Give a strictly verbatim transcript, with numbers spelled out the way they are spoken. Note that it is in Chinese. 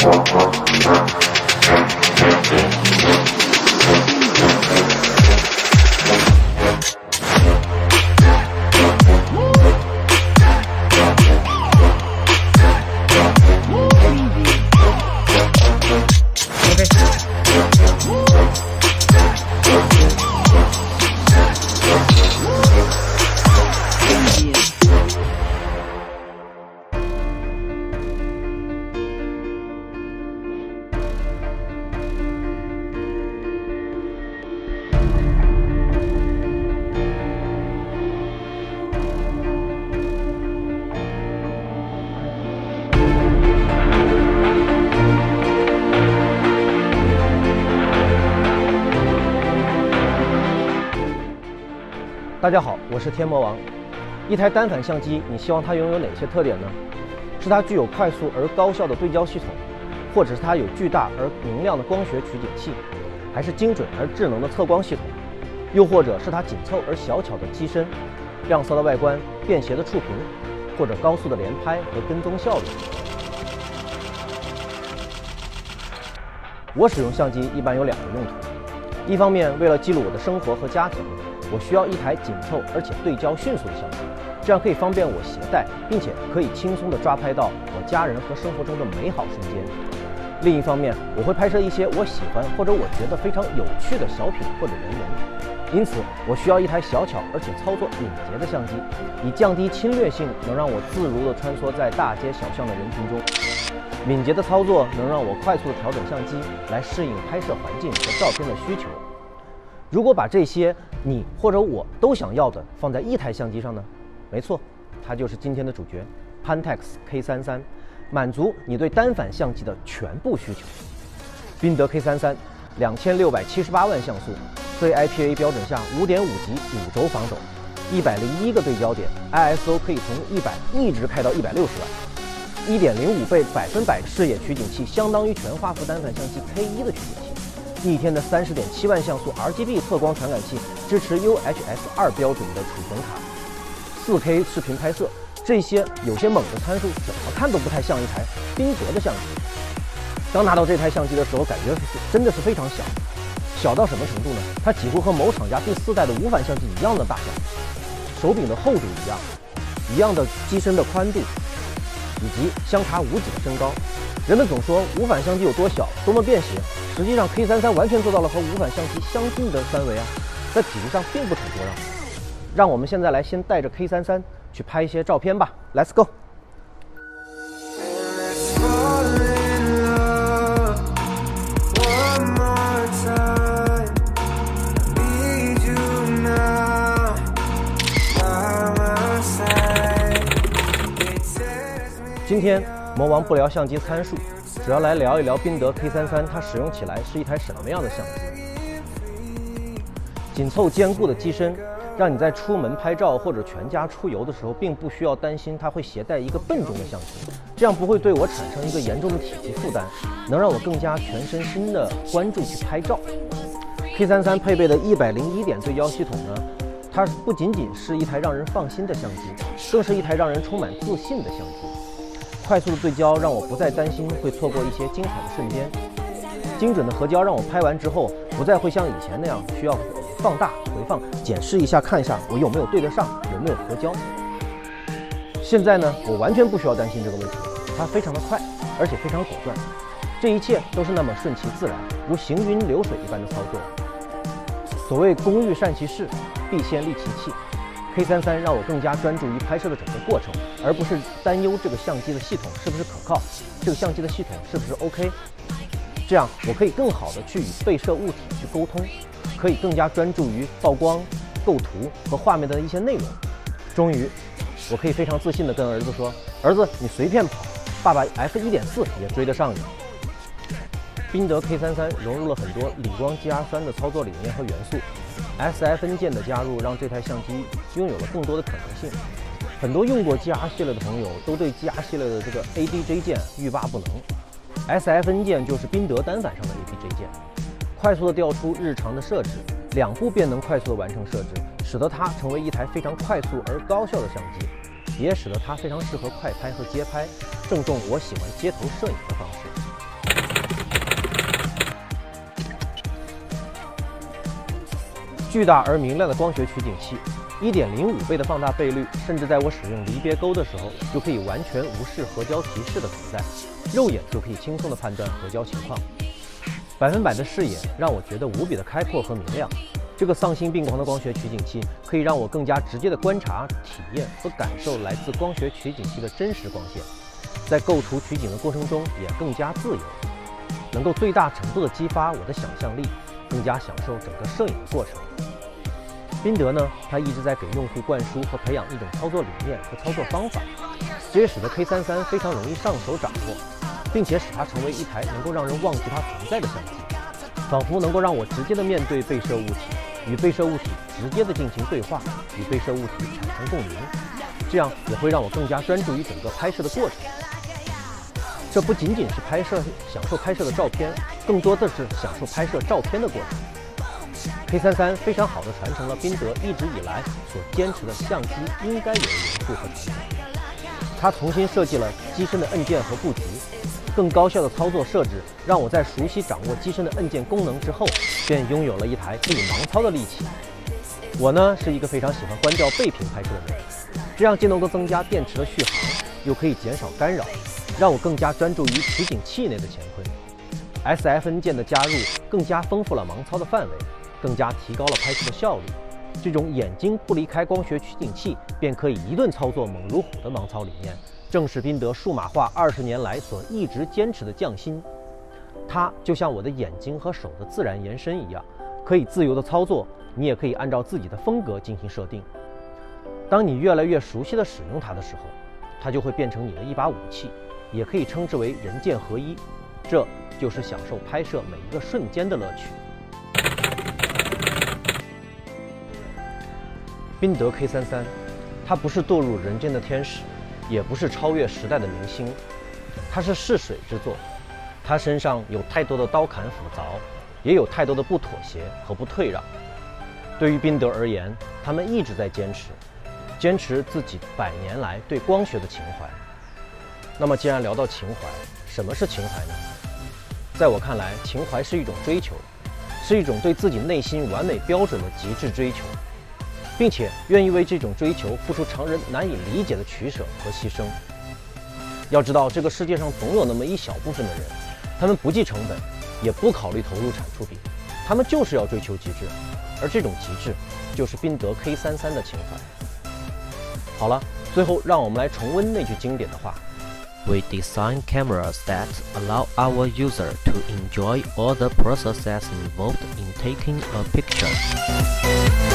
大家好，我是天魔王。一台单反相机，你希望它拥有哪些特点呢？是它具有快速而高效的对焦系统，或者是它有巨大而明亮的光学取景器，还是精准而智能的测光系统，又或者是它紧凑而小巧的机身、亮色的外观、便携的触屏，或者高速的连拍和跟踪效率。我使用相机一般有两个用途，一方面为了记录我的生活和家庭。我需要一台紧凑而且对焦迅速的相机，这样可以方便我携带，并且可以轻松地抓拍到我家人和生活中的美好瞬间。另一方面，我会拍摄一些我喜欢或者我觉得非常有趣的小品或者人文，因此我需要一台小巧而且操作敏捷的相机，以降低侵略性，能让我自如地穿梭在大街小巷的人群中。敏捷的操作能让我快速地调整相机，来适应拍摄环境和照片的需求。如果把这些你或者我都想要的放在一台相机上呢？没错，它就是今天的主角 Pentax K 三三，满足你对单反相机的全部需求。宾得 K 三三，两千六百七十八万像素，对 I P A 标准下 五点五 级五轴防抖，一百零一个对焦点 ，I S O 可以从一百一直开到一百六十万， 一点零五倍百分百视野取景器，相当于全画幅单反相机 K 一的取景器。逆天的 三十点七万像素 R G B 测光传感器，支持 U H S 二标准的储存卡， 四K 视频拍摄，这些有些猛的参数怎么看都不太像一台宾得的相机。刚拿到这台相机的时候，感觉真的是非常小，小到什么程度呢？它几乎和某厂家第四代的无反相机一样的大小，手柄的厚度一样，一样的机身的宽度，以及相差无几的身高。人们总说无反相机有多小，多么便携，实际上 K 三三完全做到了和无反相机相近的三维啊，在体积上并不逞多让。让我们现在来先带着 K 三三去拍一些照片吧 ，Let's go。今天魔王不聊相机参数，主要来聊一聊宾得 K 三三，它使用起来是一台什么样的相机？紧凑坚固的机身，让你在出门拍照或者全家出游的时候，并不需要担心它会携带一个笨重的相机，这样不会对我产生一个严重的体积负担，能让我更加全身心的关注去拍照。K 三三配备的一百零一点对焦系统呢，它不仅仅是一台让人放心的相机，更是一台让人充满自信的相机。快速的对焦让我不再担心会错过一些精彩的瞬间，精准的合焦让我拍完之后不再会像以前那样需要放大回放检视一下，看一下我有没有对得上，有没有合焦。现在呢，我完全不需要担心这个问题，它非常的快，而且非常果断，这一切都是那么顺其自然，如行云流水一般的操作。所谓工欲善其事，必先利其器。K 三三让我更加专注于拍摄的整个过程，而不是担忧这个相机的系统是不是可靠，这个相机的系统是不是 OK。这样我可以更好的去与被摄物体去沟通，可以更加专注于曝光、构图和画面的一些内容。终于，我可以非常自信地跟儿子说：“儿子，你随便跑，爸爸 F 一点四 也追得上你。”宾得 K 三三融入了很多理光 G R 三的操作理念和元素。S F N 键的加入让这台相机拥有了更多的可能性。很多用过 G R 系列的朋友都对 G R 系列的这个 A D J 键欲罢不能。S F N 键就是宾得单反上的 A D J 键，快速的调出日常的设置，两步便能快速的完成设置，使得它成为一台非常快速而高效的相机，也使得它非常适合快拍和街拍，正中我喜欢街头摄影的方式。 巨大而明亮的光学取景器， 一点零五倍的放大倍率，甚至在我使用离别钩的时候，就可以完全无视合焦提示的存在，肉眼就可以轻松地判断合焦情况。百分百的视野让我觉得无比的开阔和明亮。这个丧心病狂的光学取景器可以让我更加直接地观察、体验和感受来自光学取景器的真实光线，在构图取景的过程中也更加自由，能够最大程度地激发我的想象力，更加享受整个摄影的过程。 宾得呢，它一直在给用户灌输和培养一种操作理念和操作方法，这也使得 K 三三 非常容易上手掌握，并且使它成为一台能够让人忘记它存在的相机，仿佛能够让我直接的面对被摄物体，与被摄物体直接的进行对话，与被摄物体产生共鸣，这样也会让我更加专注于整个拍摄的过程。这不仅仅是拍摄享受拍摄的照片，更多的是享受拍摄照片的过程。 K 三三 非常好地传承了宾得一直以来所坚持的相机应该有的元素和传承。它重新设计了机身的按键和布局，更高效的操作设置让我在熟悉掌握机身的按键功能之后，便拥有了一台可以盲操的利器。我呢是一个非常喜欢关掉背屏拍摄的人，这样既能够增加电池的续航，又可以减少干扰，让我更加专注于取景器内的乾坤。S F N 键的加入更加丰富了盲操的范围。 更加提高了拍摄的效率。这种眼睛不离开光学取景器便可以一顿操作猛如虎的盲操理念，正是宾得数码化二十年来所一直坚持的匠心。它就像我的眼睛和手的自然延伸一样，可以自由的操作，你也可以按照自己的风格进行设定。当你越来越熟悉的使用它的时候，它就会变成你的一把武器，也可以称之为人剑合一。这就是享受拍摄每一个瞬间的乐趣。 宾得 K 三三，它不是堕入人间的天使，也不是超越时代的明星，它是试水之作。它身上有太多的刀砍斧凿，也有太多的不妥协和不退让。对于宾得而言，他们一直在坚持，坚持自己百年来对光学的情怀。那么，既然聊到情怀，什么是情怀呢？在我看来，情怀是一种追求，是一种对自己内心完美标准的极致追求。 并且愿意为这种追求付出常人难以理解的取舍和牺牲。要知道，这个世界上总有那么一小部分的人，他们不计成本，也不考虑投入产出比，他们就是要追求极致，而这种极致，就是宾得 K 三三的情怀。好了，最后让我们来重温那句经典的话 ：We design cameras that allow our user to enjoy all the processes involved in taking a picture.